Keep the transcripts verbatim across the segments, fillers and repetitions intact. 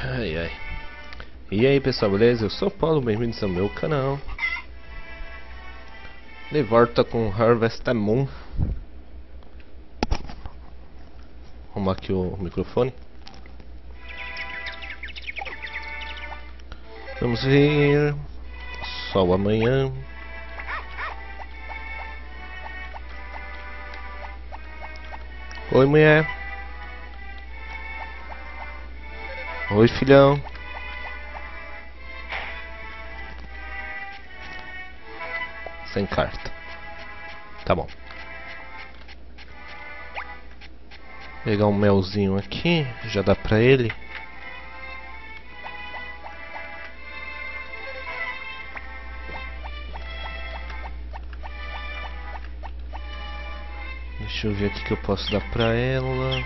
Ai ai. E aí pessoal, beleza? Eu sou o Paulo, bem-vindos ao meu canal. De volta com Harvest Moon. Arrumar aqui o microfone. Vamos ver. Sol amanhã. Oi mulher. Oi filhão. Sem carta. Tá bom. Pegar um melzinho aqui. Já dá pra ele. Deixa eu ver aqui que eu posso dar pra ela.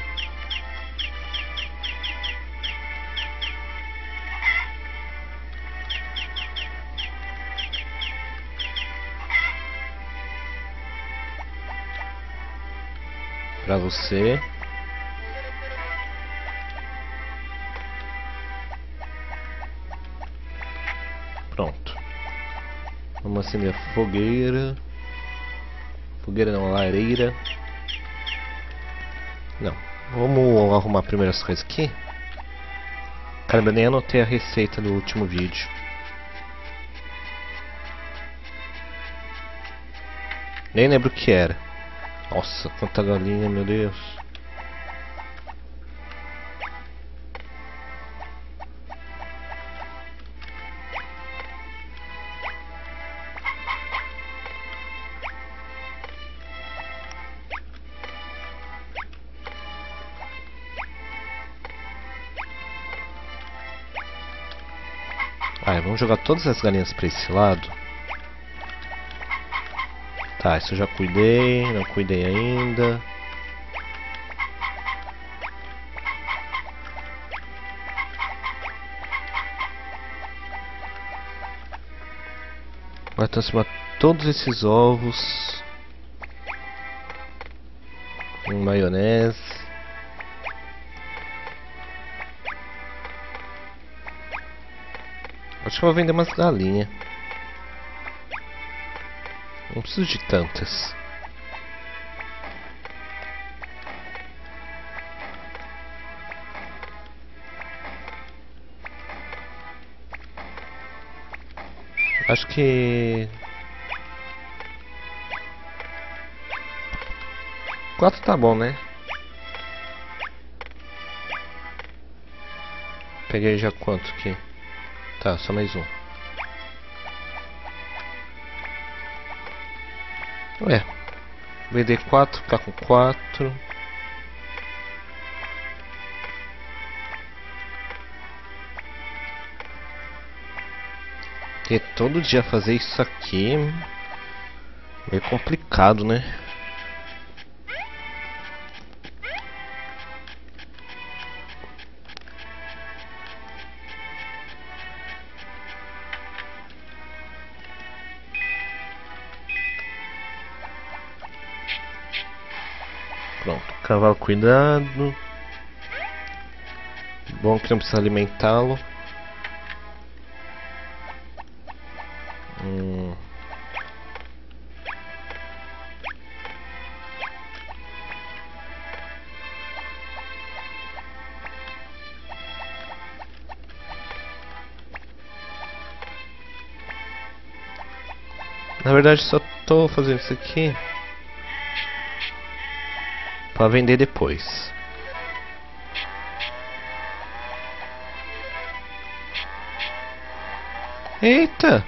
Pra você. Pronto. Vamos acender a fogueira. Fogueira não, lareira. Não. Vamos arrumar primeiro as coisas aqui. Caramba, eu nem anotei a receita do último vídeo. Nem lembro o que era. Nossa, quanta galinha, meu Deus. Ah, vamos jogar todas as galinhas pra esse lado. Tá, isso eu já cuidei, não cuidei ainda. Vai transformar todos esses ovos em maionese. Acho que eu vou vender umas galinhas. Não preciso de tantas. Acho que quatro tá bom, né? Peguei já quanto aqui? Tá, só mais um. Ué, vender quatro, ficar com quatro. Porque todo dia fazer isso aqui é meio complicado, né? Pronto, cavalo cuidado. Bom que não precisa alimentá-lo. Hum. Na verdade só tô fazendo isso aqui para vender depois. Eita!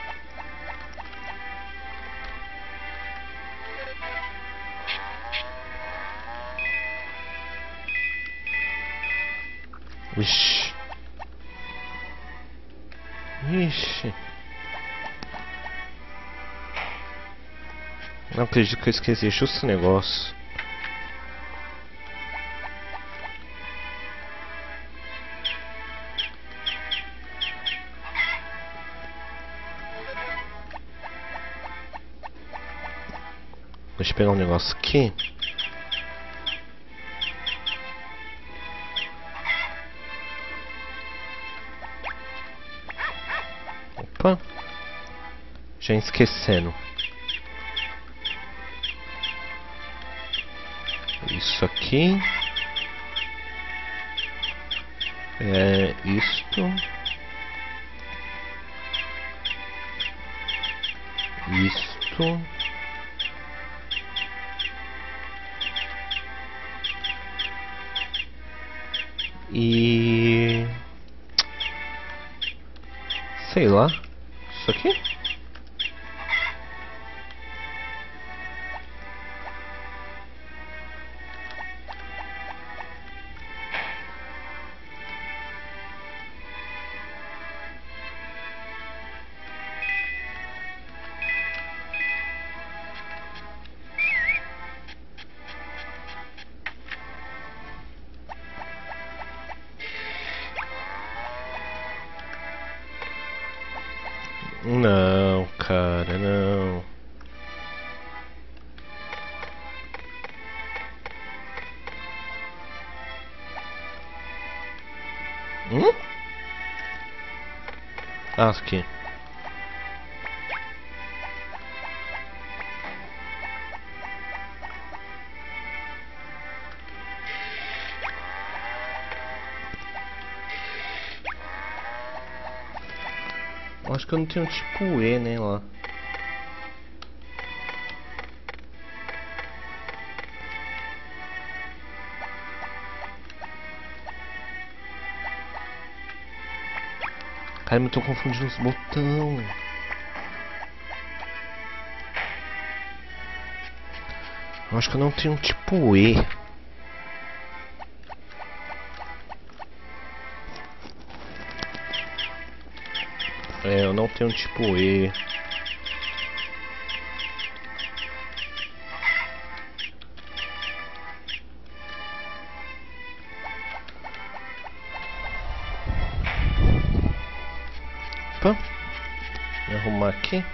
Ixi. Ixi. Não acredito que eu esqueci justo esse negócio. Deixa eu pegar um negócio aqui. Opa. Já esquecendo. Isso aqui. É isto. Isto. E... sei lá. Isso aqui? Não, cara, não. Hum? Ah, aqui. Acho que eu não tenho tipo E, né, lá. Cara, eu tô confundindo os botões. Eu acho que eu não tenho tipo E. É, eu não tenho tipo E. Opa. Vou arrumar aqui.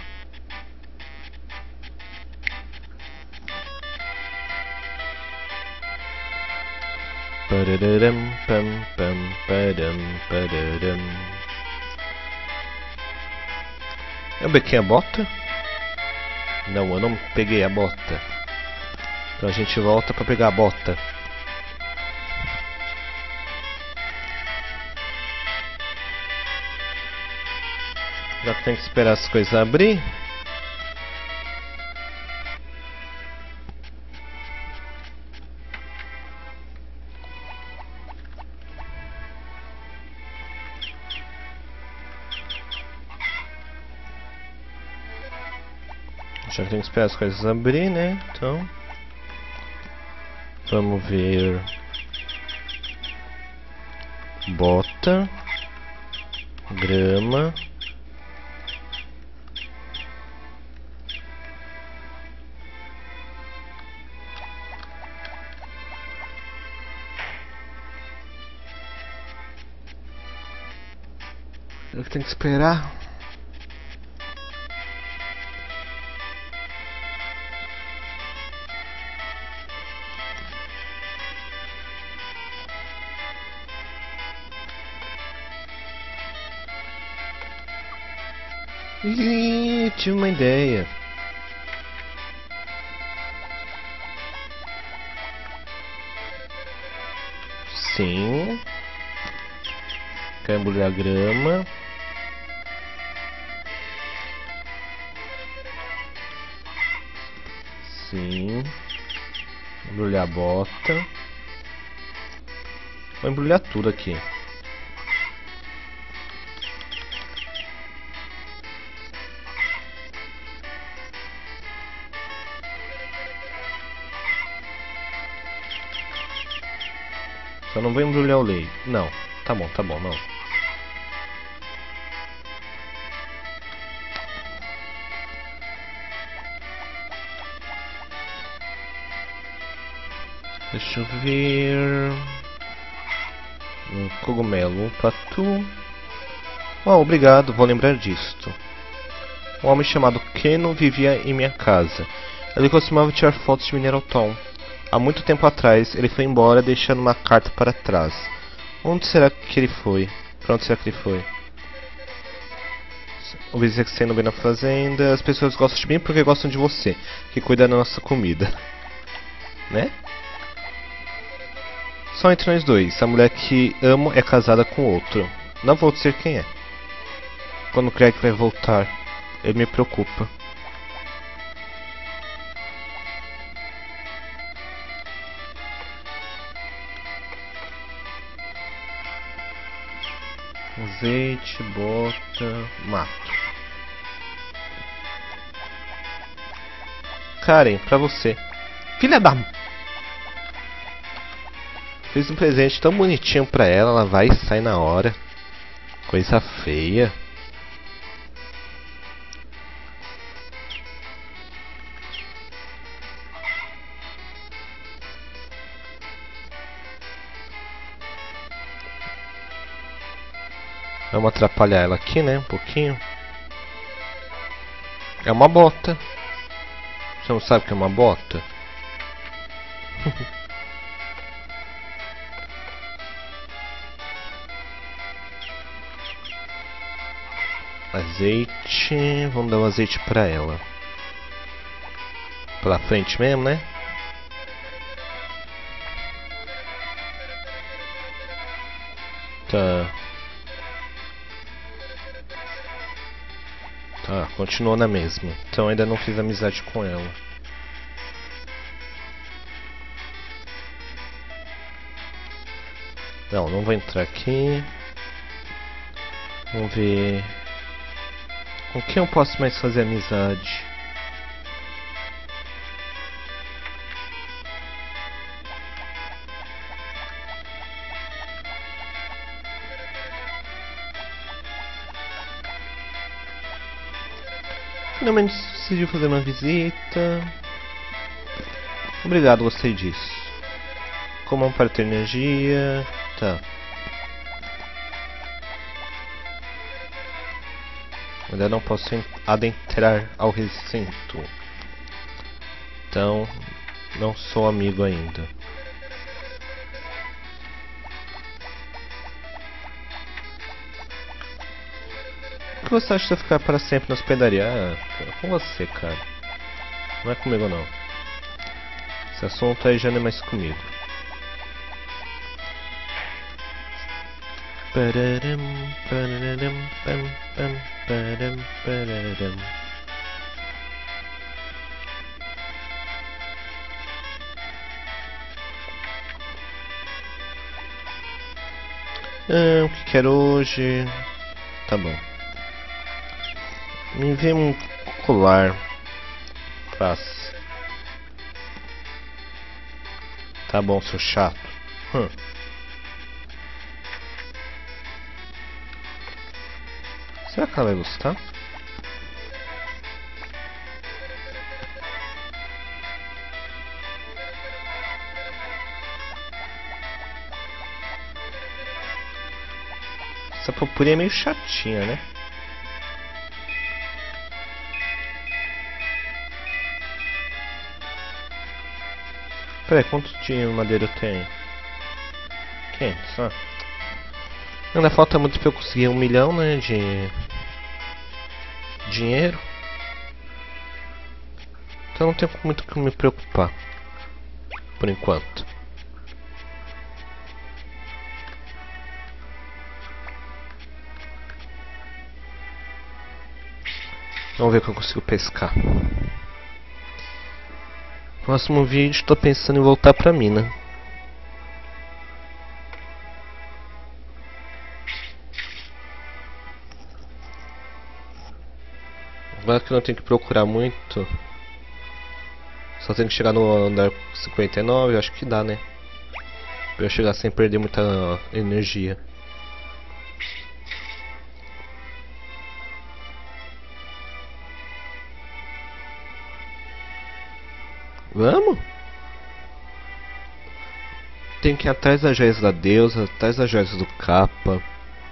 Pararam, pam, pam, param, pararam. Eu peguei a bota? Não, eu não peguei a bota. Então a gente volta pra pegar a bota. Já que tem que esperar as coisas abrir. Já que tem que esperar as coisas abrir, né? Então vamos ver. Bota. Grama. Eu tenho que esperar. Ih, tive uma ideia. Sim. Quero embrulhar a grama. Sim. Embrulhar a bota. Vou embrulhar tudo aqui. Só não vou embrulhar o leite. Não. Tá bom, tá bom, não. Deixa eu ver. Um cogumelo, um tatu. Oh, obrigado, vou lembrar disto. Um homem chamado Keno vivia em minha casa. Ele costumava tirar fotos de Mineral Town. Há muito tempo atrás, ele foi embora deixando uma carta para trás. Onde será que ele foi? Para onde será que ele foi? O vizinho que sendo bem na fazenda. As pessoas gostam de mim porque gostam de você, que cuida da nossa comida. Né? Só entre nós dois. A mulher que amo é casada com outro. Não vou dizer quem é. Quando o Craig vai voltar, ele me preocupa. Azeite, bota, mato. Karen, pra você. Filha da... Fiz um presente tão bonitinho pra ela, ela vai e sai na hora. Coisa feia. Vamos atrapalhar ela aqui, né? Um pouquinho. É uma bota. Você não sabe o que é uma bota? Azeite. Vamos dar um azeite pra ela. Pela frente mesmo, né? Tá. Tá, continuou na mesma. Então ainda não fiz amizade com ela. Não, não vou entrar aqui. Vamos ver. Com quem eu posso mais fazer amizade? Finalmente decidiu fazer uma visita. Obrigado, gostei disso. Como para ter energia. Tá. Ainda não posso adentrar ao recinto. Então, não sou amigo ainda. O que você acha de ficar para sempre na hospedaria? Ah, é com você, cara. Não é comigo, não. Esse assunto aí já não é mais comigo. Pararam, pararam, pam, pam, param, pararam. Ah, o que quero hoje? Tá bom. Me envia um colar. Faz. Tá bom, seu chato. Hum. Será que ela vai gostar? Essa purpurina é meio chatinha, né? Peraí, quanto de madeira eu tenho? quinhentos, ah. Ainda falta muito pra eu conseguir um milhão, né, de dinheiro. Então não tenho muito que me preocupar. Por enquanto. Vamos ver o que eu consigo pescar. Próximo vídeo, estou pensando em voltar pra mina. Agora que eu não tenho que procurar muito. Só tenho que chegar no andar cinquenta e nove, acho que dá, né? Pra eu chegar sem perder muita energia. Vamos? Tem que ir atrás das joias da deusa, atrás das joias do capa.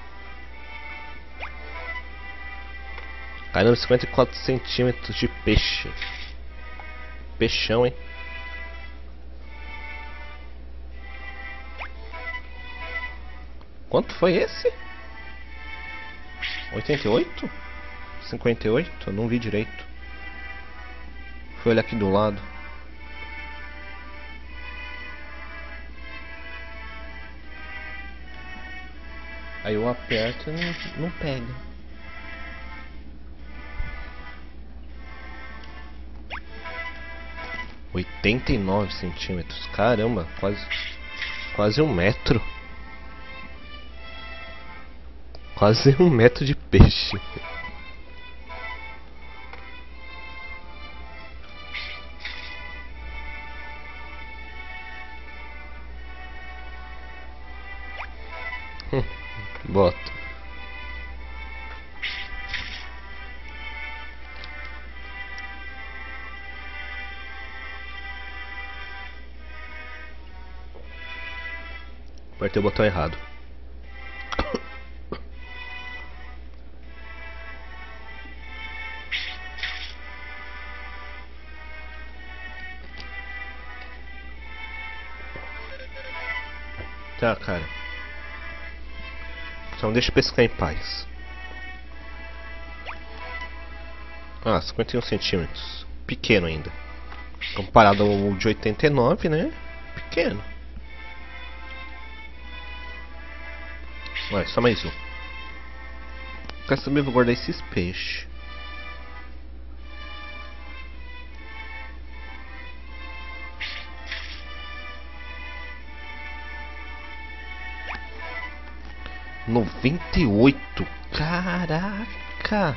Caramba, cinquenta e quatro centímetros de peixe. Peixão, hein? Quanto foi esse? oitenta e oito? cinquenta e oito? Não vi direito. Fui olhar aqui do lado. Aí eu aperto e não, não pega. oitenta e nove centímetros. Caramba, quase, quase um metro. Quase um metro de peixe. Bota. Apertei o botão errado. Tá, cara. Então deixa eu pescar em paz. Ah, cinquenta e um centímetros. Pequeno ainda. Comparado ao de oitenta e nove, né? Pequeno. Vai, só mais um. Quer saber? Vou guardar esses peixes. Noventa e oito. Caraca.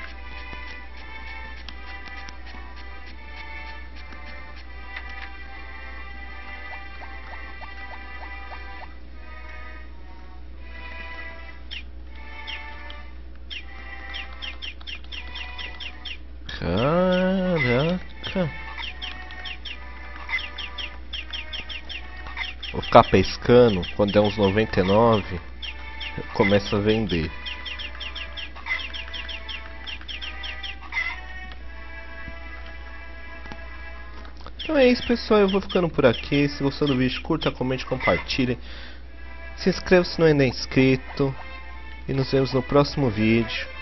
Caraca. Vou ficar pescando quando der uns noventa e nove. Começa a vender. Então é isso, pessoal, eu vou ficando por aqui. Se gostou do vídeo, curta, comente, compartilhe. Se inscreva se não ainda é inscrito. E nos vemos no próximo vídeo.